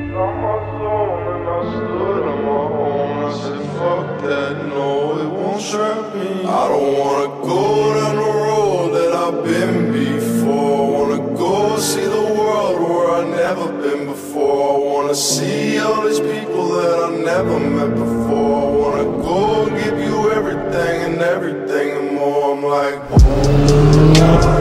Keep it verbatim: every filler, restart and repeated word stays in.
Got my zone and I stood on my own. I said fuck that, no, it won't trap me. I don't wanna go down the road that I've been before. I wanna go see the world where I've never been before. I wanna see all these people that I never met before. I wanna go give you everything and everything and more. I'm like, oh.